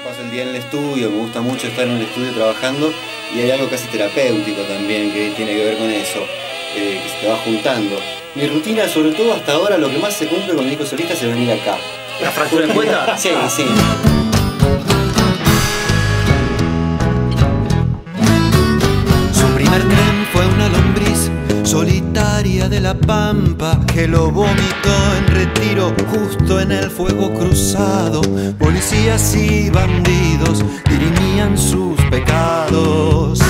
paso el día en el estudio, me gusta mucho estar en el estudio trabajando y hay algo casi terapéutico también que tiene que ver con eso, que se te va juntando. Mi rutina, sobre todo hasta ahora, lo que más se cumple con mi disco solista es venir acá. ¿La fractura en cuenta? Sí, sí. Su primer tren fue una lombriz solitaria de la pampa que lo vomitó en retiro justo en el fuego cruzado. Policías y bandidos dirimían sus pecados.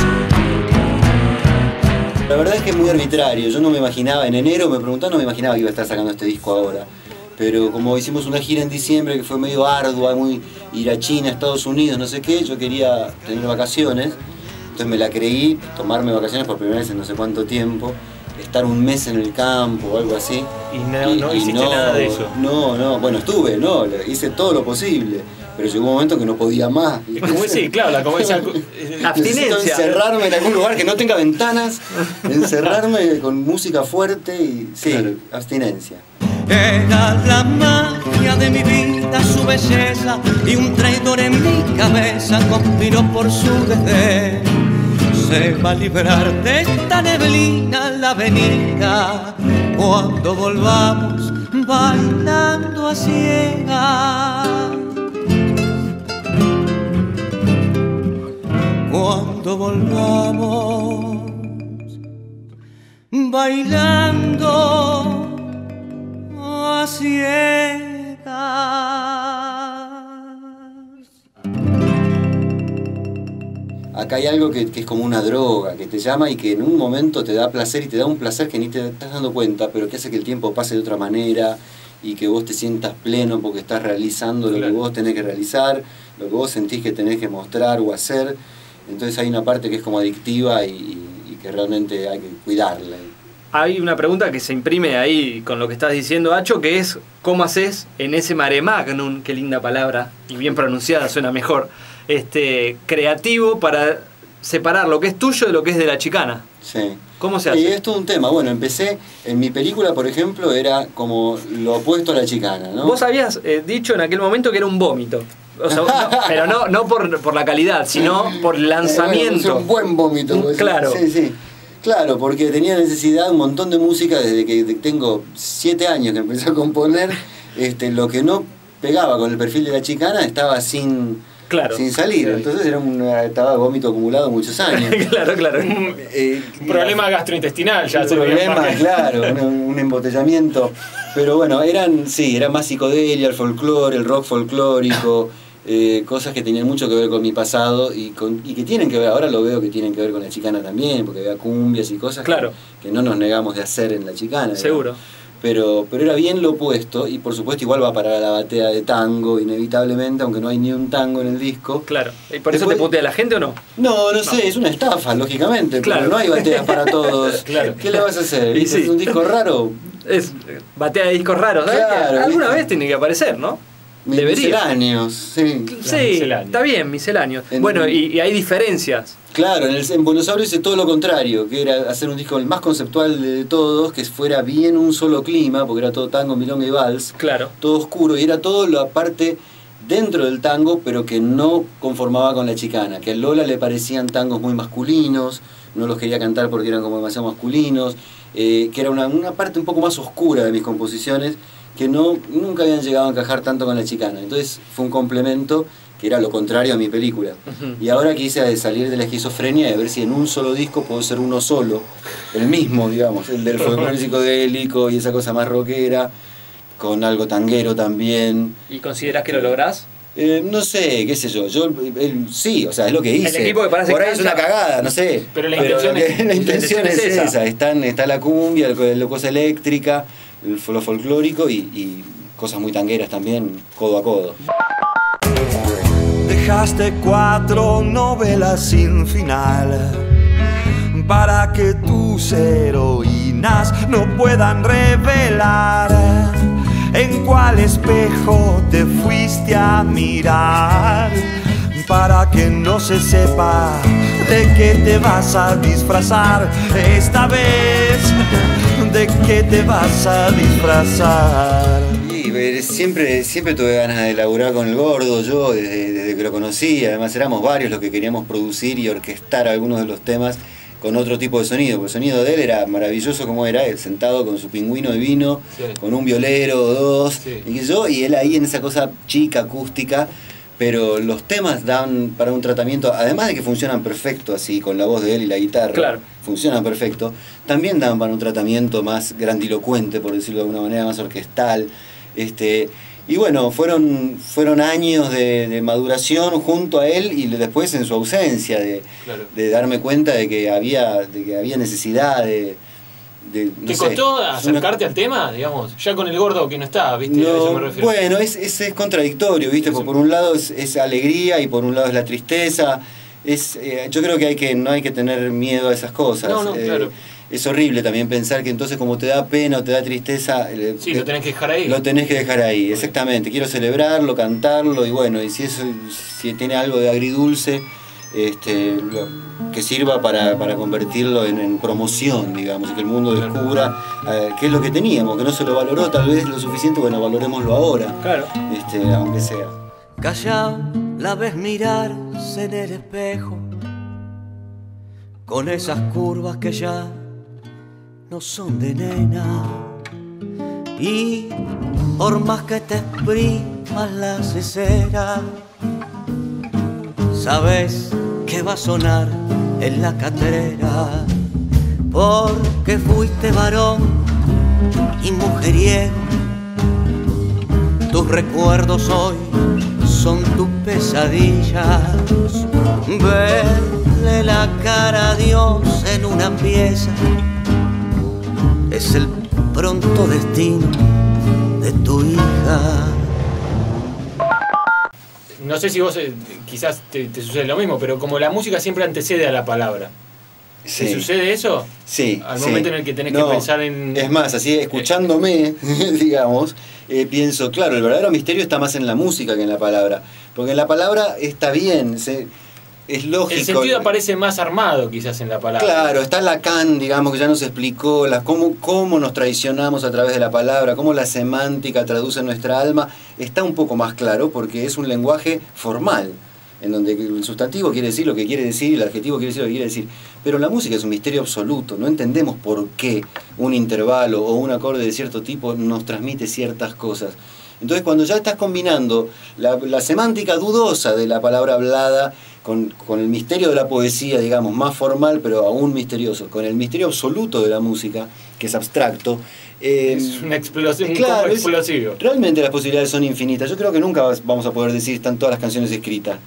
La verdad es que es muy arbitrario. Yo no me imaginaba, en enero me preguntaban, no me imaginaba que iba a estar sacando este disco ahora. Pero como hicimos una gira en diciembre que fue medio ardua, muy ir a China, Estados Unidos, no sé qué, yo quería tener vacaciones. Entonces me la creí, tomarme vacaciones por primera vez en no sé cuánto tiempo, estar un mes en el campo o algo así. Y no hiciste nada de eso. No, bueno, hice todo lo posible, pero llegó un momento que no podía más. Sí, claro, como esa abstinencia. Necesito encerrarme en algún lugar que no tenga ventanas, encerrarme con música fuerte y sí, claro. Abstinencia. Era la magia de mi vida, su belleza, y un traidor en mi cabeza conspiró por su desdén. Se va a librar de esta neblina la avenida cuando volvamos bailando a ciegas. Cuando volvamos bailando a ciegas. Acá hay algo que es como una droga, que te llama y que en un momento te da placer y te da un placer que ni te estás dando cuenta, pero que hace que el tiempo pase de otra manera y que vos te sientas pleno porque estás realizando lo que vos tenés que realizar, lo que vos sentís que tenés que mostrar o hacer. Entonces hay una parte que es como adictiva y que realmente hay que cuidarla. Hay una pregunta que se imprime ahí con lo que estás diciendo, Acho, que es ¿cómo haces en ese mare magnum, qué linda palabra, y bien pronunciada, suena mejor, creativo para separar lo que es tuyo de lo que es de la chicana? Sí. ¿Cómo se hace? Y es todo un tema. Bueno, empecé, en mi película, por ejemplo, era como lo opuesto a la chicana, ¿no? Vos habías dicho en aquel momento que era un vómito. O sea, pero no por la calidad, sino por el lanzamiento. Es un buen vómito. Claro. Sí, sí. Claro, porque tenía necesidad de un montón de música desde que tengo 7 años que empecé a componer. Lo que no pegaba con el perfil de la chicana estaba sin salir. Claro. Entonces estaba vómito acumulado muchos años. Claro. Un problema gastrointestinal ya. Un problema, claro, un embotellamiento. Pero bueno, era más psicodelia, el folclore, el rock folclórico. Cosas que tenían mucho que ver con mi pasado y que tienen que ver, ahora lo veo que tienen que ver con la chicana también, porque había cumbias y cosas que no nos negamos de hacer en la chicana. Seguro. Pero era bien lo opuesto y por supuesto igual va a parar a la batea de tango inevitablemente, aunque no hay ni un tango en el disco. Claro. ¿Y por eso te putea la gente o no? No sé, es una estafa, lógicamente, claro. Pero no hay bateas para todos. Claro. ¿Qué le vas a hacer? Sí. ¿Es un disco raro? Es batea de discos raros, ¿sabes? Claro, alguna vez tiene que aparecer, ¿no? Misceláneos, sí. Sí, está bien, misceláneos. Bueno, y hay diferencias. Claro, en Buenos Aires hice todo lo contrario, que era hacer un disco el más conceptual de todos, que fuera bien un solo clima, porque era todo tango, milonga y vals. Claro. Todo oscuro, y era todo la parte dentro del tango, pero que no conformaba con la chicana, que a Lola le parecían tangos muy masculinos, no los quería cantar porque eran como demasiado masculinos, que era una parte un poco más oscura de mis composiciones, que nunca habían llegado a encajar tanto con la chicana. Entonces fue un complemento que era lo contrario a mi película. Y ahora quise salir de la esquizofrenia y ver si en un solo disco puedo ser uno solo, el mismo, digamos, el del folclore psicodélico y esa cosa más rockera, con algo tanguero también. ¿Y considerás que lo lográs? No sé, qué sé yo. Sí, o sea, es lo que hice. El equipo que parece por ahí es una cagada, no sé. Pero la intención es esa. Está la cumbia, la cosa eléctrica, lo folclórico y cosas muy tangueras también, codo a codo. Dejaste 4 novelas sin final para que tus heroínas no puedan revelar en cuál espejo te fuiste a mirar, para que no se sepa de qué te vas a disfrazar esta vez, de qué te vas a disfrazar. Y siempre tuve ganas de laburar con el Gordo, yo desde que lo conocí. Además éramos varios los que queríamos producir y orquestar algunos de los temas con otro tipo de sonido, porque el sonido de él era maravilloso como era, él sentado con su pingüino de vino, sí, con un violero o dos, sí, y él ahí en esa cosa chica, acústica, pero los temas dan para un tratamiento, además de que funcionan perfecto así, con la voz de él y la guitarra, claro, funcionan perfecto, también dan para un tratamiento más grandilocuente, por decirlo de alguna manera, más orquestal, y bueno, fueron años de maduración junto a él y después en su ausencia, de darme cuenta de que había necesidad de ¿Te costó acercarte al tema, digamos? Ya con el Gordo que no está, ¿viste? No, a eso me refiero. Bueno, es contradictorio, ¿viste? Porque por un lado es alegría y por un lado es la tristeza. Yo creo que no hay que tener miedo a esas cosas. No, claro. Es horrible también pensar que entonces como te da pena o te da tristeza... Sí, lo tenés que dejar ahí. Lo tenés que dejar ahí, exactamente. Quiero celebrarlo, cantarlo y bueno, y si tiene algo de agridulce, que sirva para convertirlo en promoción, digamos, y que el mundo descubra qué es lo que teníamos, que no se lo valoró tal vez lo suficiente, bueno, valorémoslo ahora, claro, aunque sea. Callao, la ves mirarse en el espejo, con esas curvas que ya no son de nena, y por más que te exprimas la cesera, sabes que va a sonar en la catrera, porque fuiste varón y mujeriego. Tus recuerdos hoy son tus pesadillas. Verle la cara a Dios en una pieza es el pronto destino de tu hija. No sé si vos quizás te sucede lo mismo, pero como la música siempre antecede a la palabra. Sí. ¿Te sucede eso? Sí. Al momento en el que tenés que pensar en... Es más, así escuchándome, digamos, pienso, claro, el verdadero misterio está más en la música que en la palabra. Porque en la palabra está bien, es lógico. El sentido aparece más armado quizás en la palabra. Claro, está Lacan, digamos, que ya nos explicó cómo nos traicionamos a través de la palabra, cómo la semántica traduce nuestra alma. Está un poco más claro porque es un lenguaje formal, en donde el sustantivo quiere decir lo que quiere decir y el adjetivo quiere decir lo que quiere decir. Pero la música es un misterio absoluto, no entendemos por qué un intervalo o un acorde de cierto tipo nos transmite ciertas cosas. Entonces cuando ya estás combinando la semántica dudosa de la palabra hablada con el misterio de la poesía, digamos, más formal pero aún misterioso, con el misterio absoluto de la música, que es abstracto, es una explosión, claro, explosivo. Realmente las posibilidades son infinitas. Yo creo que nunca vamos a poder decir están todas las canciones escritas.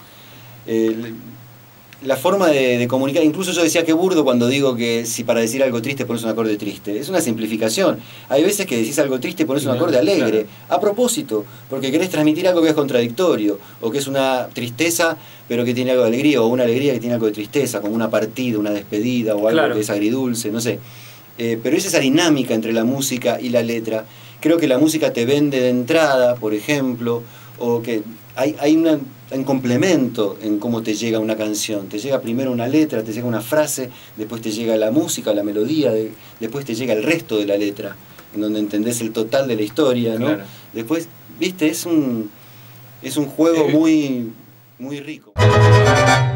La forma de comunicar, incluso yo decía que burdo cuando digo que si para decir algo triste pones un acorde triste, es una simplificación. Hay veces que decís algo triste y pones un acorde alegre, claro, a propósito, porque querés transmitir algo que es contradictorio, o que es una tristeza pero que tiene algo de alegría, o una alegría que tiene algo de tristeza, como una partida, una despedida, o algo, claro, que es agridulce, no sé. Pero es esa dinámica entre la música y la letra. Creo que la música te vende de entrada, por ejemplo, o que hay un complemento en cómo te llega una canción. Te llega primero una letra, te llega una frase, después te llega la música, la melodía, después te llega el resto de la letra, en donde entendés el total de la historia, ¿no? Claro. Después, viste, es un juego muy, muy rico.